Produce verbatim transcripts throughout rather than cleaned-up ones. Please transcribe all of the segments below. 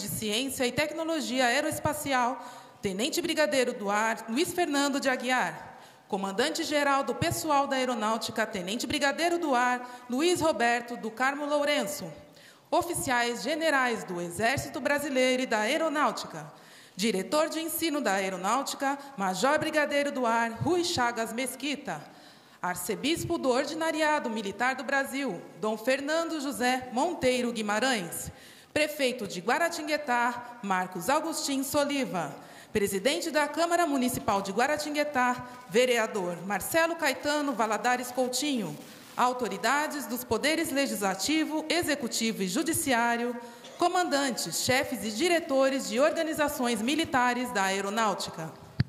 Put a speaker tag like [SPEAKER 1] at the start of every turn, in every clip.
[SPEAKER 1] de Ciência e Tecnologia Aeroespacial, Tenente Brigadeiro do Ar, Luiz Fernando de Aguiar. Comandante-Geral do Pessoal da Aeronáutica, Tenente Brigadeiro do Ar, Luiz Roberto do Carmo Lourenço. Oficiais generais do Exército Brasileiro e da Aeronáutica. Diretor de Ensino da Aeronáutica, Major Brigadeiro do Ar, Rui Chagas Mesquita. Arcebispo do Ordinariado Militar do Brasil, Dom Fernando José Monteiro Guimarães. Prefeito de Guaratinguetá, Marcos Agostinho Soliva. Presidente da Câmara Municipal de Guaratinguetá, vereador Marcelo Caetano Valadares Coutinho. Autoridades dos poderes legislativo, executivo e judiciário, comandantes, chefes e diretores de organizações militares da aeronáutica.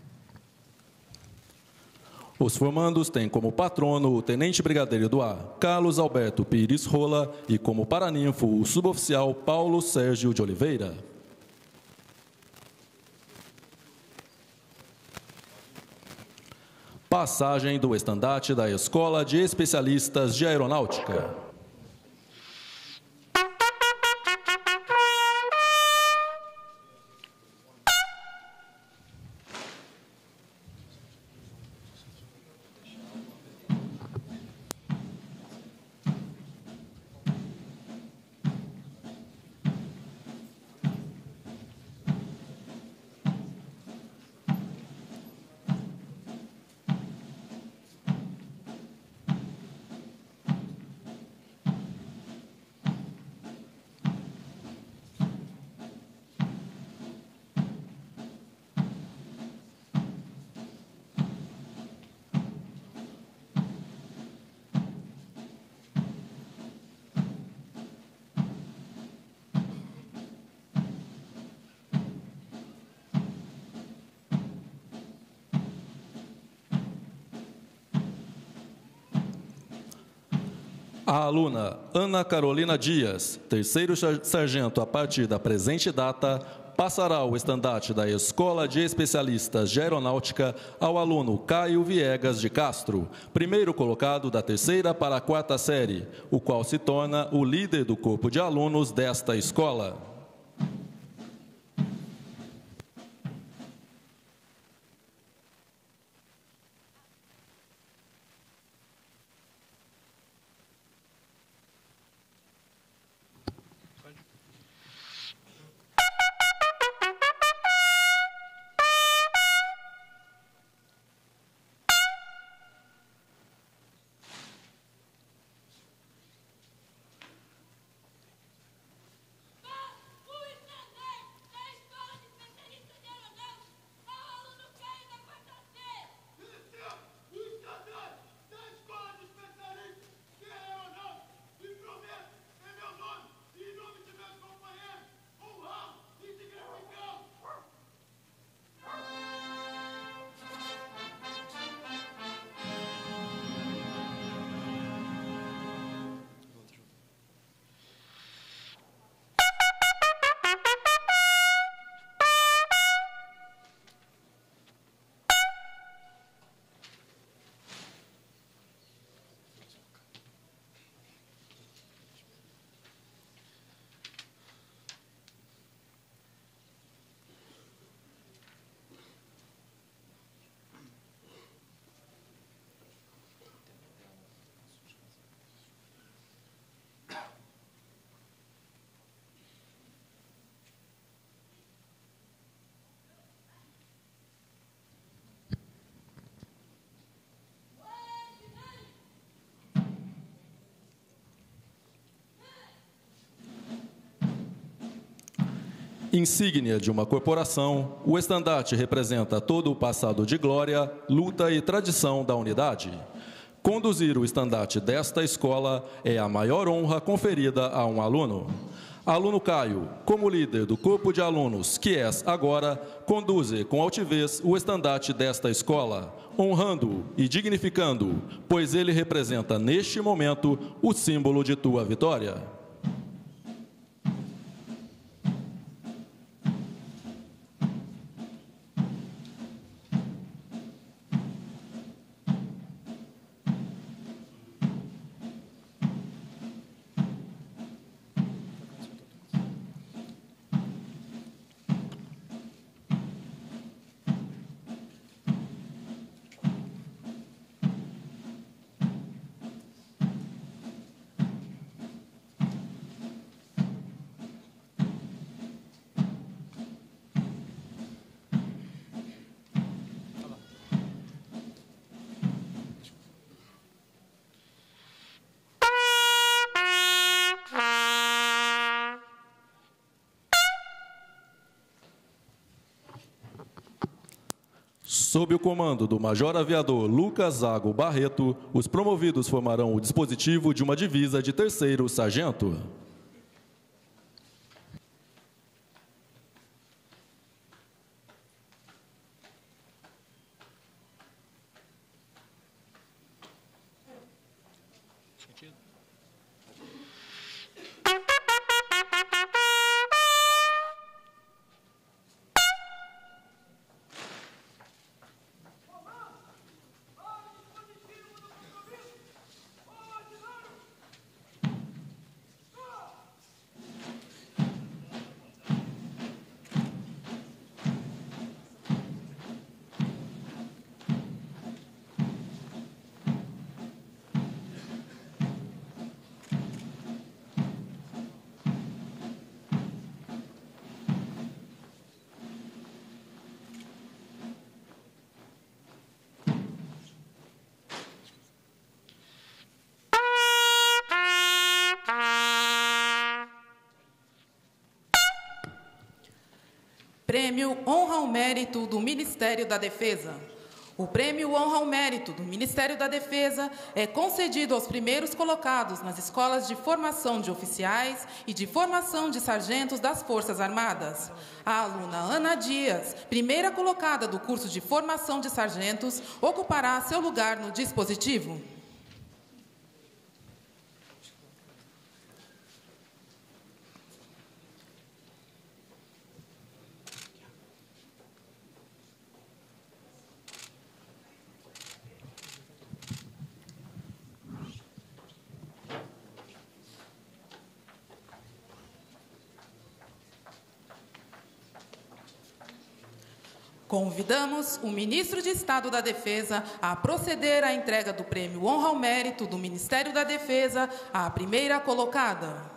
[SPEAKER 2] Os formandos têm como patrono o Tenente Brigadeiro do Ar, Carlos Alberto Pires Rola, e como paraninfo o suboficial Paulo Sérgio de Oliveira. Passagem do estandarte da Escola de Especialistas de Aeronáutica. A aluna Ana Carolina Dias, terceiro sargento a partir da presente data, passará o estandarte da Escola de Especialistas de Aeronáutica ao aluno Caio Viegas de Castro, primeiro colocado da terceira para a quarta série, o qual se torna o líder do corpo de alunos desta escola. Insígnia de uma corporação, o estandarte representa todo o passado de glória, luta e tradição da unidade. Conduzir o estandarte desta escola é a maior honra conferida a um aluno. Aluno Caio, como líder do corpo de alunos que és agora, conduze com altivez o estandarte desta escola, honrando-o e dignificando-o, pois ele representa neste momento o símbolo de tua vitória. Sob o comando do Major Aviador Lucas Zago Barreto, os promovidos formarão o dispositivo de uma divisa de terceiro sargento.
[SPEAKER 1] Prêmio Honra ao Mérito do Ministério da Defesa. O Prêmio Honra ao Mérito do Ministério da Defesa é concedido aos primeiros colocados nas escolas de formação de oficiais e de formação de sargentos das Forças Armadas. A aluna Ana Dias, primeira colocada do curso de formação de sargentos, ocupará seu lugar no dispositivo. Convidamos o ministro de Estado da Defesa a proceder à entrega do Prêmio Honra ao Mérito do Ministério da Defesa à primeira colocada.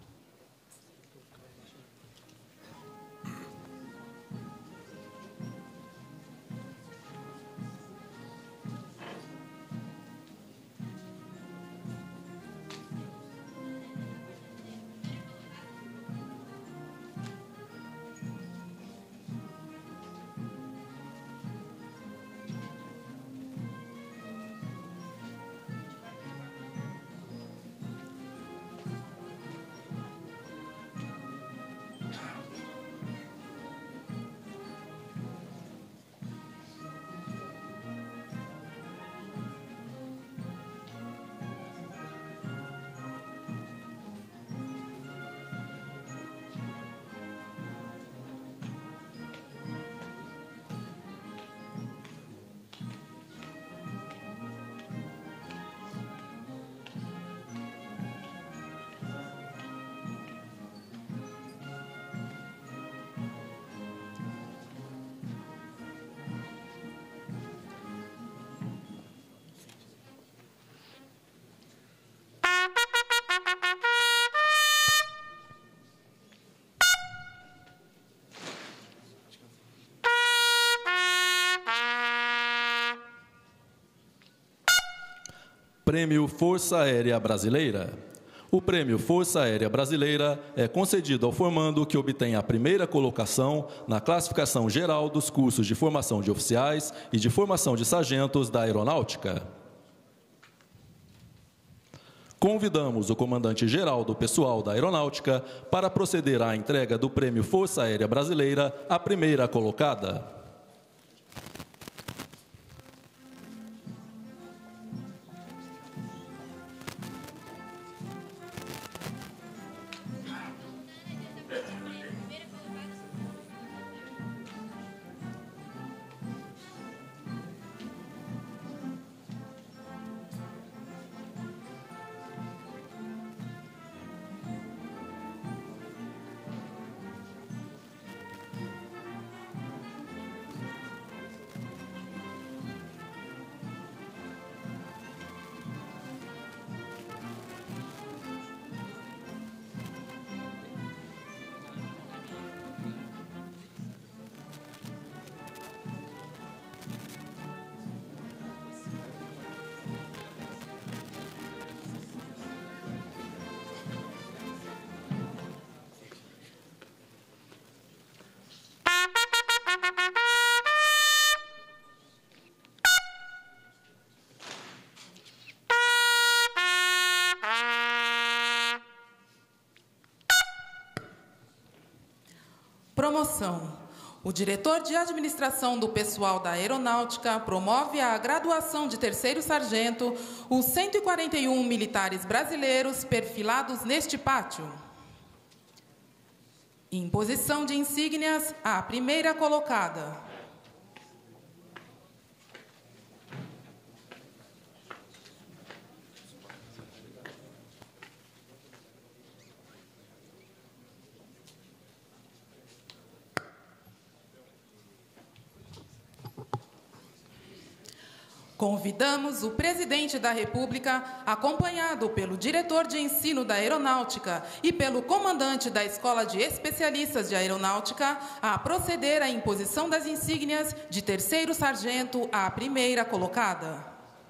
[SPEAKER 2] Prêmio Força Aérea Brasileira. O Prêmio Força Aérea Brasileira é concedido ao formando que obtém a primeira colocação na classificação geral dos cursos de formação de oficiais e de formação de sargentos da Aeronáutica. Convidamos o comandante-geral do pessoal da Aeronáutica para proceder à entrega do Prêmio Força Aérea Brasileira à primeira colocada.
[SPEAKER 1] Promoção. O diretor de administração do pessoal da Aeronáutica promove a graduação de terceiro sargento os cento e quarenta e um militares brasileiros perfilados neste pátio. Imposição de insígnias à primeira colocada. Convidamos o presidente da República, acompanhado pelo diretor de ensino da Aeronáutica e pelo comandante da Escola de Especialistas de Aeronáutica, a proceder à imposição das insígnias de terceiro sargento à primeira colocada.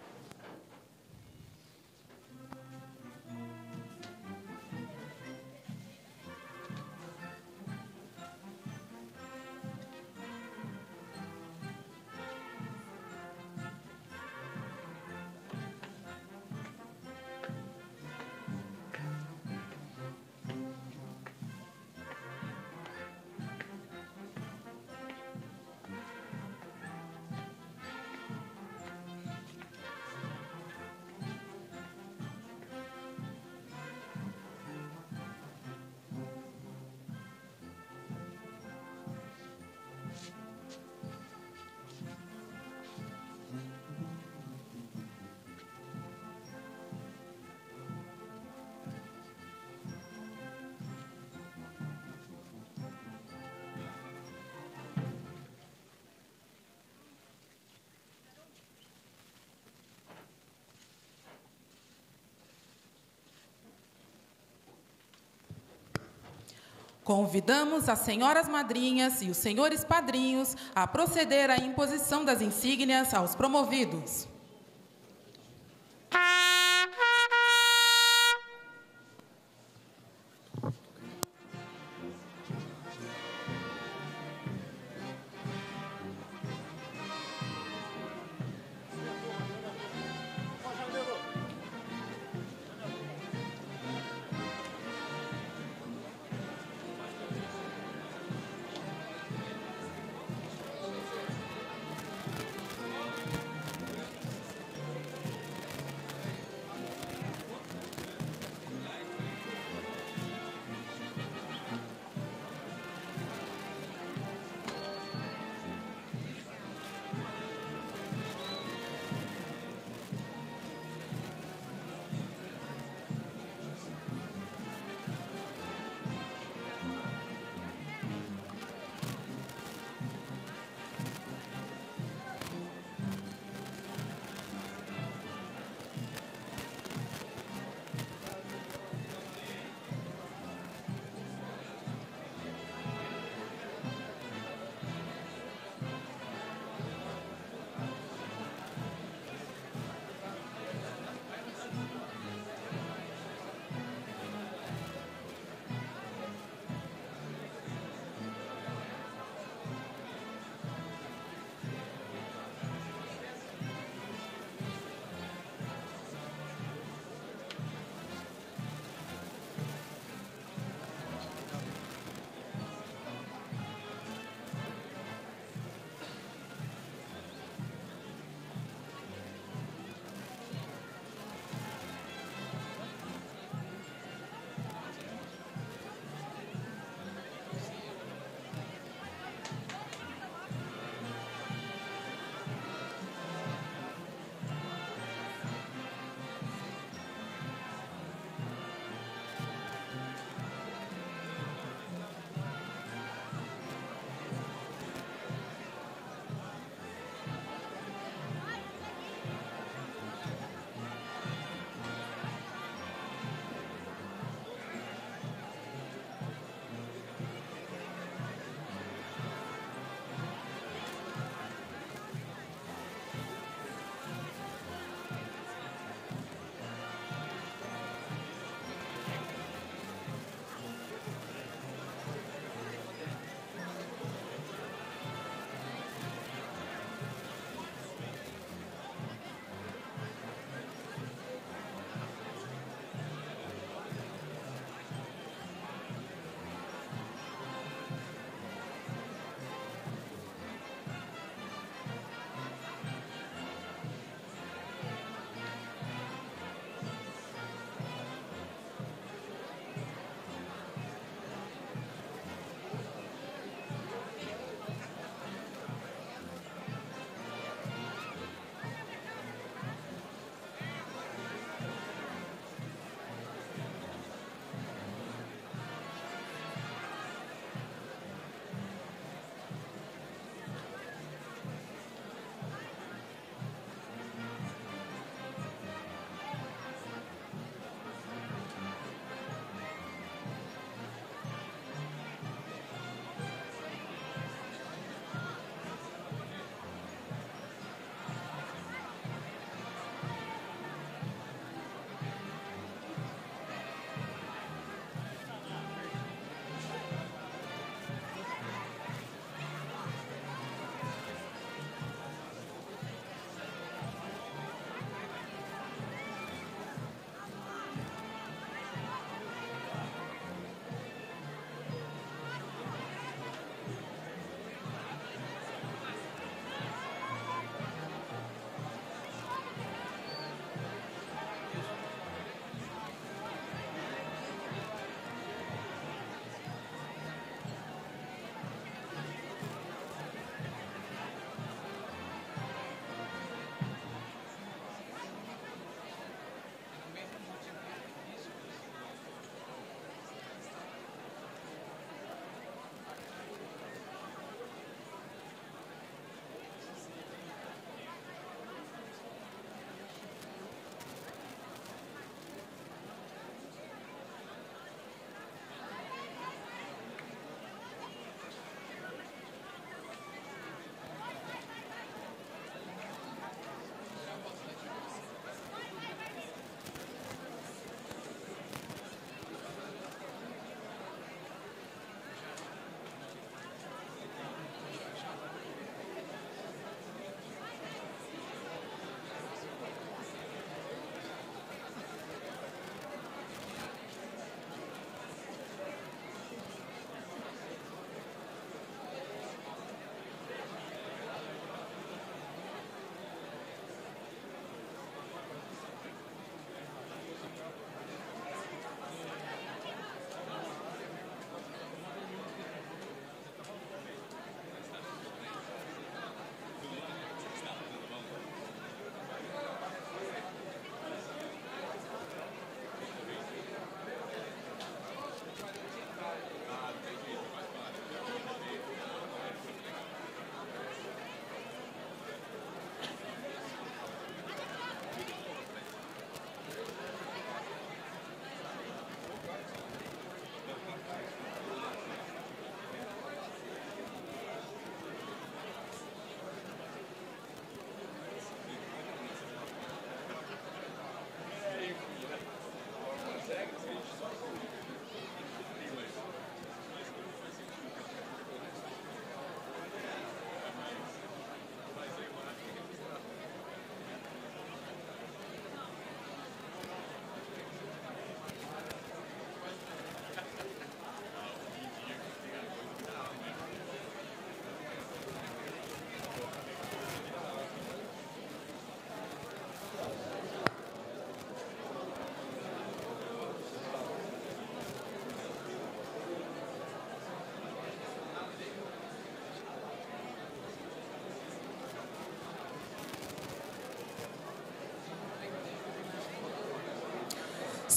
[SPEAKER 1] Convidamos as senhoras madrinhas e os senhores padrinhos a proceder à imposição das insígnias aos promovidos.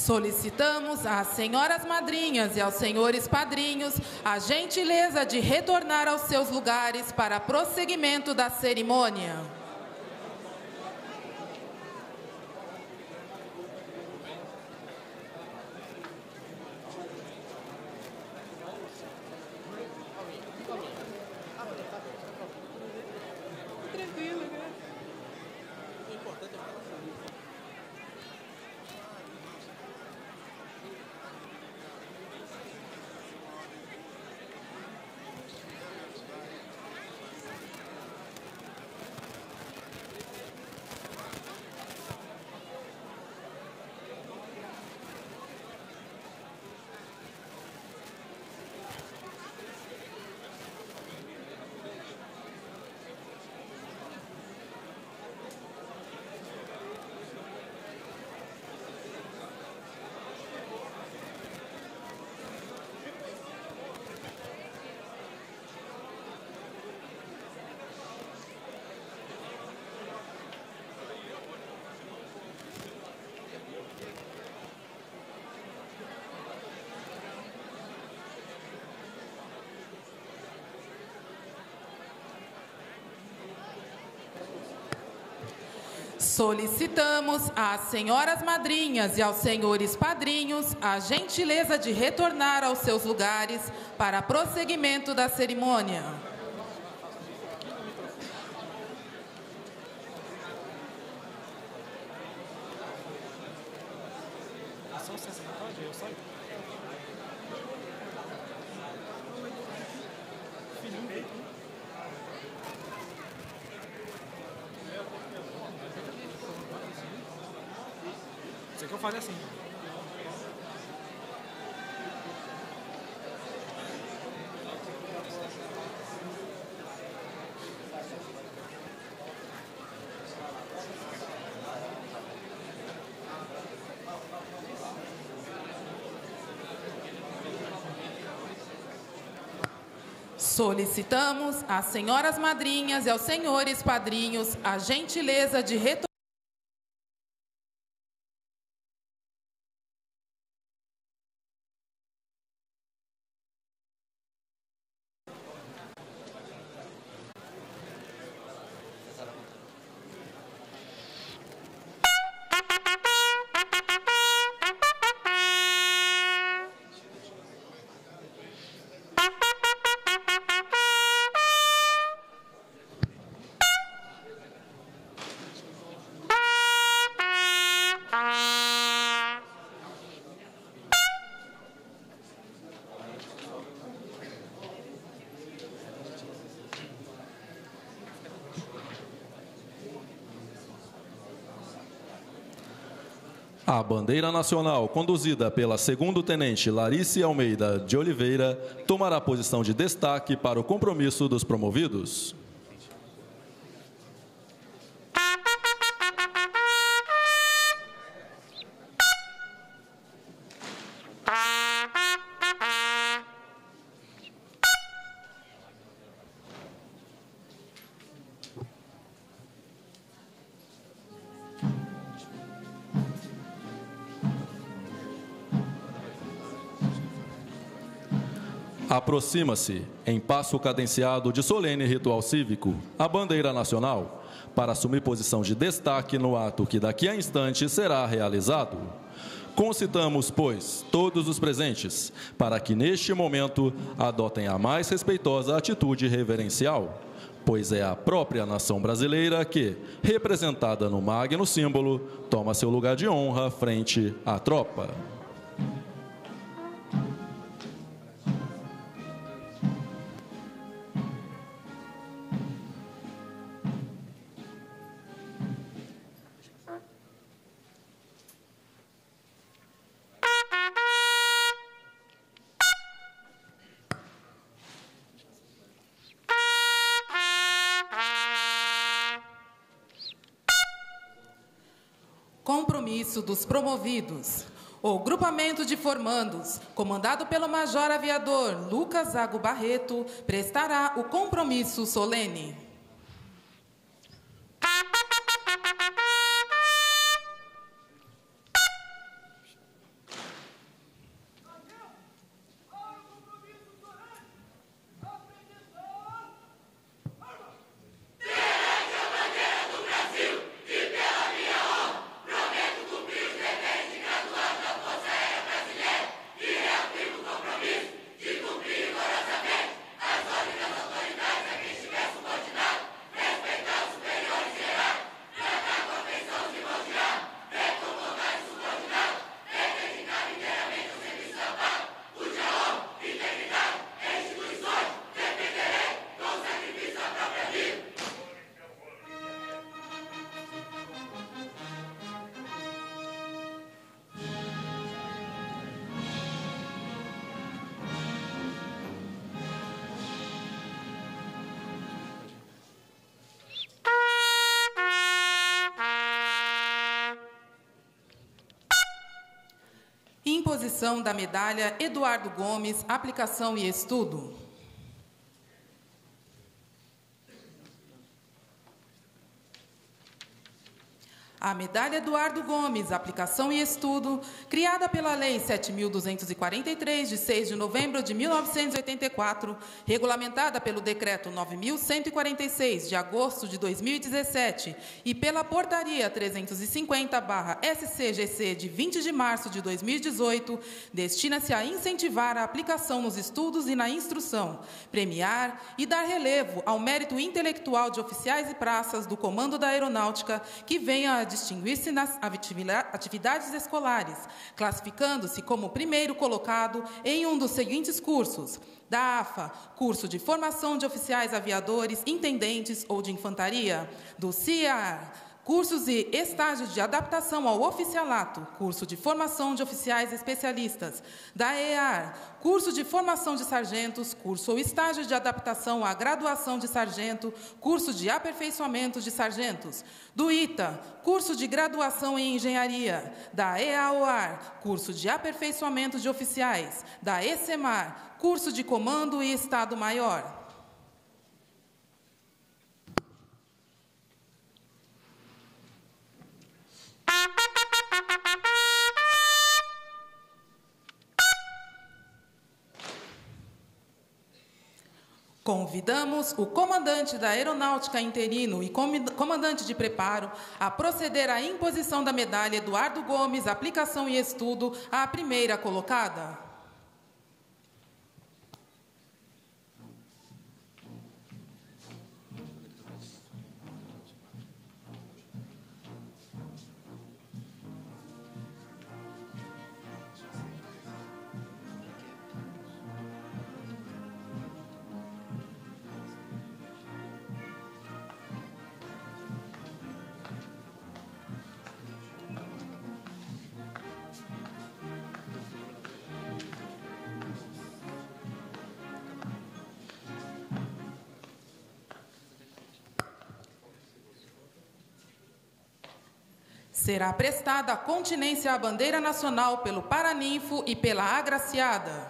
[SPEAKER 1] Solicitamos às senhoras madrinhas e aos senhores padrinhos a gentileza de retornar aos seus lugares para prosseguimento da cerimônia. Solicitamos às senhoras madrinhas e aos senhores padrinhos a gentileza de retornar aos seus lugares para prosseguimento da cerimônia.
[SPEAKER 3] Você que eu faço assim.
[SPEAKER 1] Solicitamos às senhoras madrinhas e aos senhores padrinhos a gentileza de retornar.
[SPEAKER 2] A bandeira nacional, conduzida pela segundo-tenente Larice Almeida de Oliveira, tomará posição de destaque para o compromisso dos promovidos. Aproxima-se, em passo cadenciado de solene ritual cívico, a bandeira nacional, para assumir posição de destaque no ato que daqui a instantes será realizado. Concitamos, pois, todos os presentes, para que neste momento adotem a mais respeitosa atitude reverencial, pois é a própria nação brasileira que, representada no magno símbolo, toma seu lugar de honra frente à tropa.
[SPEAKER 1] Compromisso dos promovidos. O grupamento de formandos, comandado pelo Major Aviador Lucas Zago Barreto, prestará o compromisso solene. imposição da medalha Eduardo Gomes, aplicação e estudo. A medalha Eduardo Gomes, aplicação e estudo, criada pela Lei sete mil duzentos e quarenta e três, de seis de novembro de mil novecentos e oitenta e quatro, regulamentada pelo Decreto nove mil cento e quarenta e seis, de agosto de dois mil e dezessete, e pela Portaria trezentos e cinquenta barra S C G C, de vinte de março de dois mil e dezoito, destina-se a incentivar a aplicação nos estudos e na instrução, premiar e dar relevo ao mérito intelectual de oficiais e praças do Comando da Aeronáutica que venha a distinguir-se nas atividades escolares, classificando-se como primeiro colocado em um dos seguintes cursos: da A F A, curso de formação de oficiais aviadores, intendentes ou de infantaria; do C I A R, cursos e estágios de adaptação ao oficialato, curso de formação de oficiais especialistas; da E A R, curso de formação de sargentos, curso ou estágio de adaptação à graduação de sargento, curso de aperfeiçoamento de sargentos; do I T A, curso de graduação em engenharia; da E A O R, curso de aperfeiçoamento de oficiais; da E C M A R, curso de comando e Estado-Maior. Convidamos o comandante da Aeronáutica interino e comandante de preparo a proceder à imposição da medalha Eduardo Gomes, aplicação e estudo, à primeira colocada. Será prestada continência à bandeira nacional pelo Paraninfo e pela agraciada.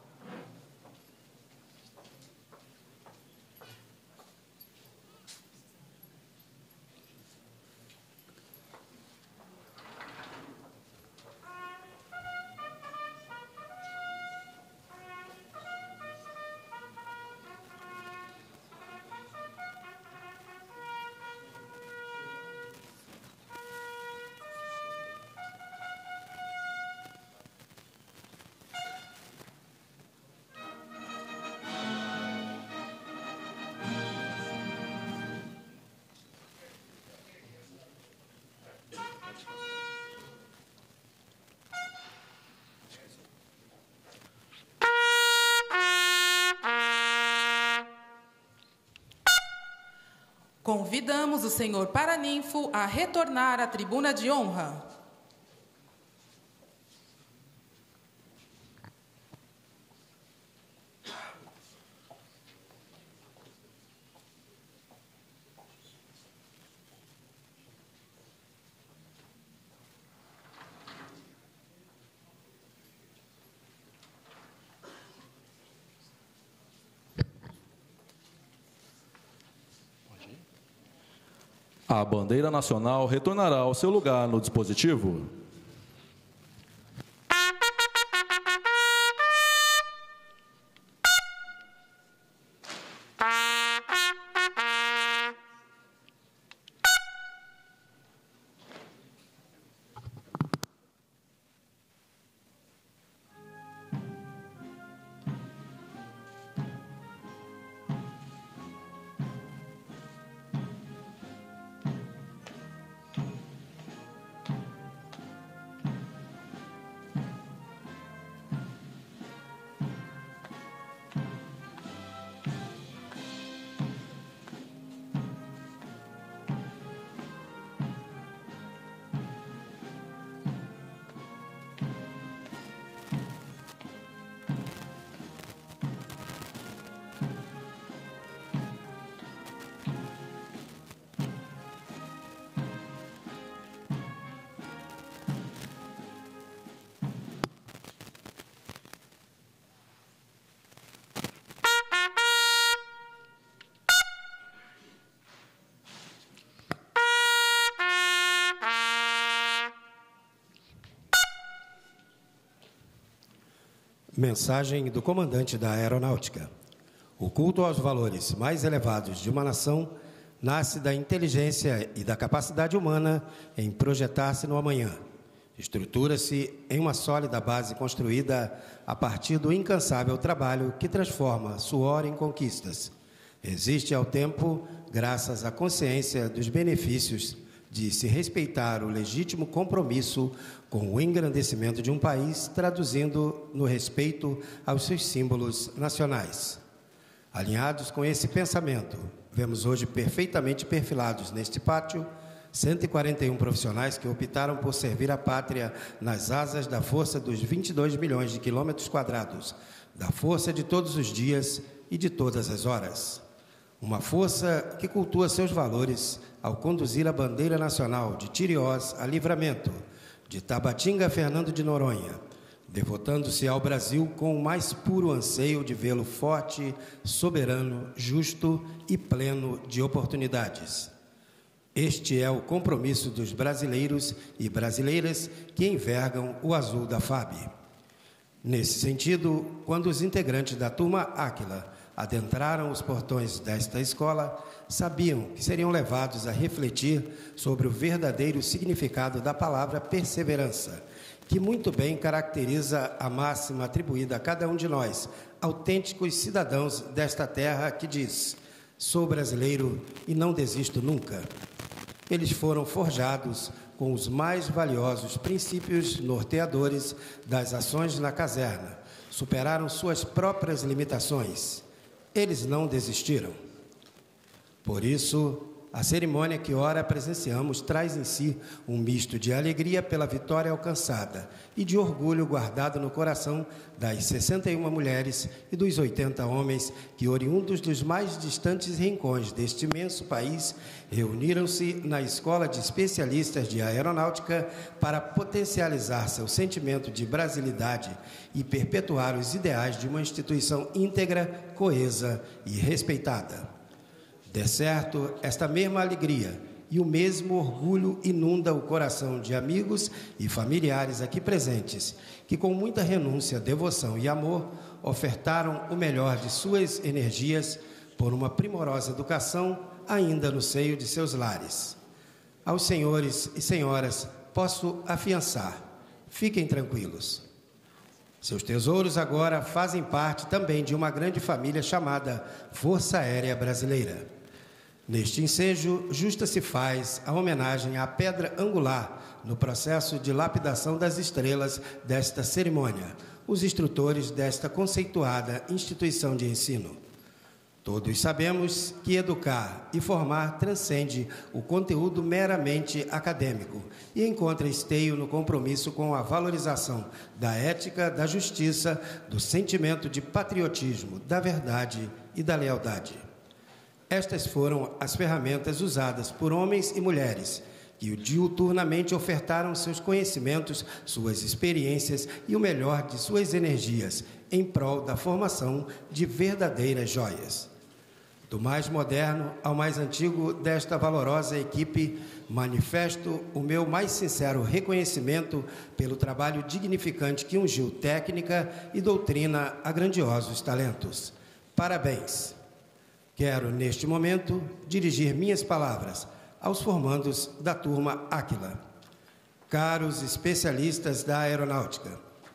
[SPEAKER 1] Convidamos o senhor Paraninfo a retornar à tribuna de honra.
[SPEAKER 2] A bandeira nacional retornará ao seu lugar no dispositivo.
[SPEAKER 3] Mensagem do comandante da Aeronáutica. O culto aos valores mais elevados de uma nação nasce da inteligência e da capacidade humana em projetar-se no amanhã. Estrutura-se em uma sólida base construída a partir do incansável trabalho que transforma suor em conquistas. Resiste ao tempo graças à consciência dos benefícios de se respeitar o legítimo compromisso com o engrandecimento de um país, traduzindo no respeito aos seus símbolos nacionais. Alinhados com esse pensamento, vemos hoje perfeitamente perfilados neste pátio cento e quarenta e um profissionais que optaram por servir a pátria nas asas da força dos vinte e dois milhões de quilômetros quadrados, da força de todos os dias e de todas as horas. Uma força que cultua seus valores ao conduzir a bandeira nacional de Tiriós a Livramento, de Tabatinga a Fernando de Noronha, devotando-se ao Brasil com o mais puro anseio de vê-lo forte, soberano, justo e pleno de oportunidades. Este é o compromisso dos brasileiros e brasileiras que envergam o azul da F A B. Nesse sentido, quando os integrantes da turma Áquila adentraram os portões desta escola, sabiam que seriam levados a refletir sobre o verdadeiro significado da palavra perseverança, que muito bem caracteriza a máxima atribuída a cada um de nós, autênticos cidadãos desta terra, que diz: sou brasileiro e não desisto nunca. Eles foram forjados com os mais valiosos princípios norteadores das ações na caserna, superaram suas próprias limitações. Eles não desistiram. Por isso, a cerimônia que ora presenciamos traz em si um misto de alegria pela vitória alcançada e de orgulho guardado no coração das sessenta e uma mulheres e dos oitenta homens que, oriundos dos mais distantes rincões deste imenso país, reuniram-se na Escola de Especialistas de Aeronáutica para potencializar seu sentimento de brasilidade e perpetuar os ideais de uma instituição íntegra, coesa e respeitada. De certo, esta mesma alegria e o mesmo orgulho inunda o coração de amigos e familiares aqui presentes, que com muita renúncia, devoção e amor ofertaram o melhor de suas energias por uma primorosa educação ainda no seio de seus lares. Aos senhores e senhoras posso afiançar, fiquem tranquilos. Seus tesouros agora fazem parte também de uma grande família chamada Força Aérea Brasileira. Neste ensejo, justa se faz a homenagem à pedra angular no processo de lapidação das estrelas desta cerimônia, os instrutores desta conceituada instituição de ensino. Todos sabemos que educar e formar transcende o conteúdo meramente acadêmico e encontra esteio no compromisso com a valorização da ética, da justiça, do sentimento de patriotismo, da verdade e da lealdade. Estas foram as ferramentas usadas por homens e mulheres que diuturnamente ofertaram seus conhecimentos, suas experiências e o melhor de suas energias em prol da formação de verdadeiras joias. Do mais moderno ao mais antigo desta valorosa equipe, manifesto o meu mais sincero reconhecimento pelo trabalho dignificante que ungiu técnica e doutrina a grandiosos talentos. Parabéns! Quero, neste momento, dirigir minhas palavras aos formandos da turma Áquila. Caros especialistas da aeronáutica,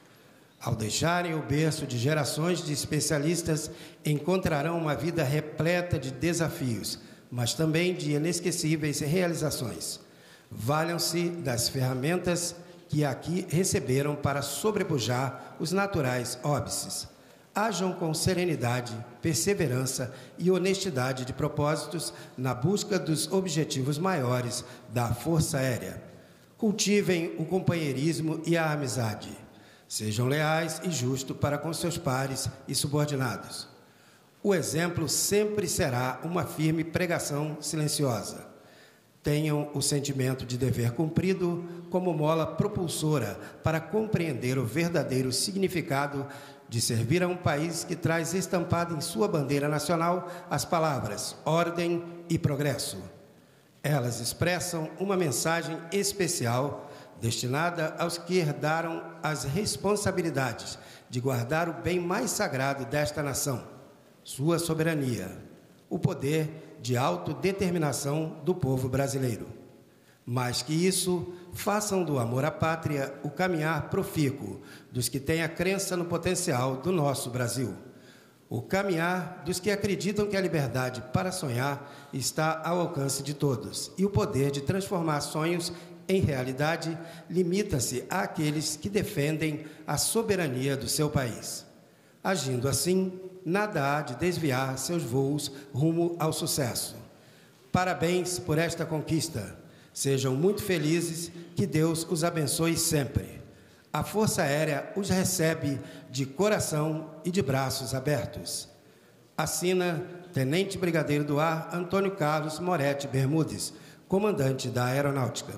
[SPEAKER 3] ao deixarem o berço de gerações de especialistas, encontrarão uma vida repleta de desafios, mas também de inesquecíveis realizações. Valham-se das ferramentas que aqui receberam para sobrepujar os naturais óbices. Hajam com serenidade, perseverança e honestidade de propósitos na busca dos objetivos maiores da Força Aérea. Cultivem o companheirismo e a amizade. Sejam leais e justos para com seus pares e subordinados. O exemplo sempre será uma firme pregação silenciosa. Tenham o sentimento de dever cumprido como mola propulsora para compreender o verdadeiro significado de servir a um país que traz estampada em sua bandeira nacional as palavras ordem e progresso. Elas expressam uma mensagem especial destinada aos que herdaram as responsabilidades de guardar o bem mais sagrado desta nação, sua soberania, o poder de autodeterminação do povo brasileiro. Mais que isso, façam do amor à pátria o caminhar profícuo dos que têm a crença no potencial do nosso Brasil. O caminhar dos que acreditam que a liberdade para sonhar está ao alcance de todos e o poder de transformar sonhos em realidade limita-se àqueles que defendem a soberania do seu país. Agindo assim, nada há de desviar seus voos rumo ao sucesso. Parabéns por esta conquista. Sejam muito felizes, que Deus os abençoe sempre. A Força Aérea os recebe de coração e de braços abertos. Assina Tenente Brigadeiro do Ar Antônio Carlos Moretti Bermudes, comandante da Aeronáutica.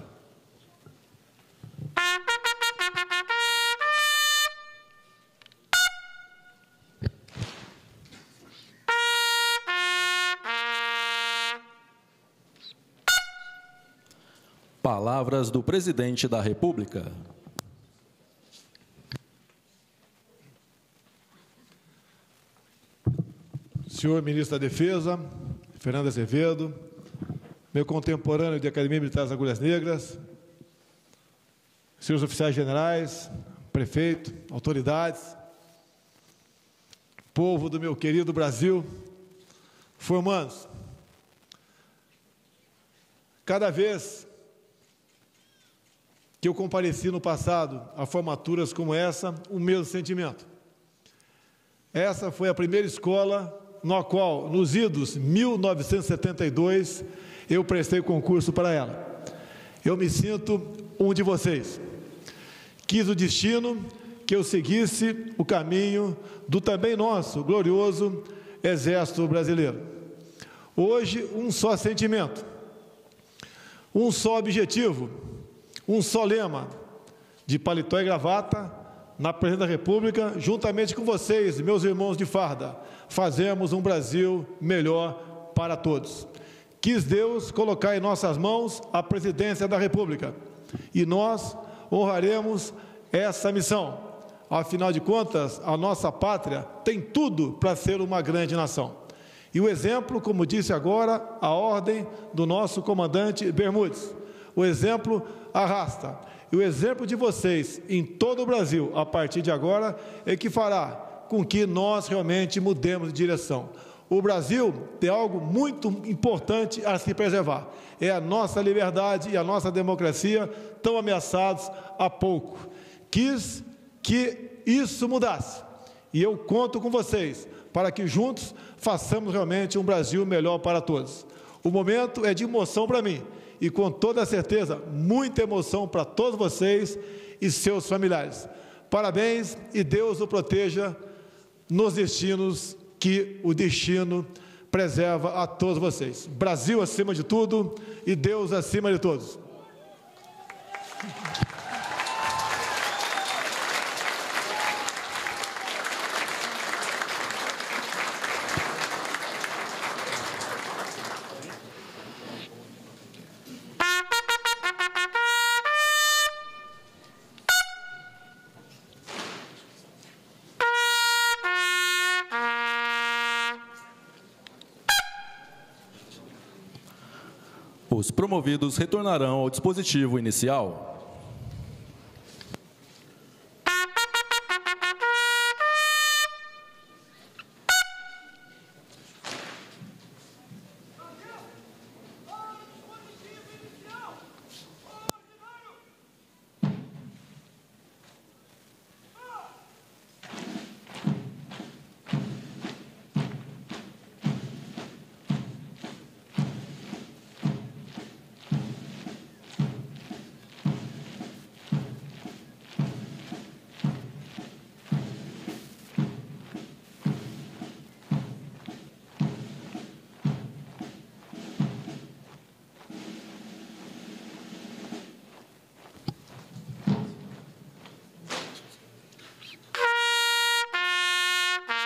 [SPEAKER 2] Palavras do Presidente da República.
[SPEAKER 4] Senhor Ministro da Defesa, Fernando Azevedo, meu contemporâneo de Academia Militar das Agulhas Negras, senhores oficiais generais, prefeito, autoridades, povo do meu querido Brasil, formandos, cada vez que eu compareci no passado a formaturas como essa, o mesmo sentimento. Essa foi a primeira escola na qual, nos idos mil novecentos e setenta e dois, eu prestei concurso para ela. Eu me sinto um de vocês. Quis o destino que eu seguisse o caminho do também nosso glorioso Exército Brasileiro. Hoje, um só sentimento, um só objetivo, um só lema, de paletó e gravata, na Presidência da República, juntamente com vocês, meus irmãos de farda, fazemos um Brasil melhor para todos. Quis Deus colocar em nossas mãos a Presidência da República e nós honraremos essa missão. Afinal de contas, a nossa pátria tem tudo para ser uma grande nação. E o exemplo, como disse agora, a ordem do nosso comandante Bermudes, o exemplo arrasta. E o exemplo de vocês em todo o Brasil, a partir de agora, é que fará com que nós realmente mudemos de direção. O Brasil tem algo muito importante a se preservar. É a nossa liberdade e a nossa democracia, tão ameaçados há pouco. Quis que isso mudasse. E eu conto com vocês, para que juntos façamos realmente um Brasil melhor para todos. O momento é de emoção para mim. E com toda certeza, muita emoção para todos vocês e seus familiares. Parabéns e Deus o proteja nos destinos que o destino preserva a todos vocês. Brasil acima de tudo e Deus acima de todos.
[SPEAKER 2] Os promovidos retornarão ao dispositivo inicial.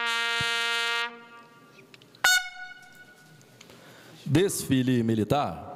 [SPEAKER 2] Desfile militar.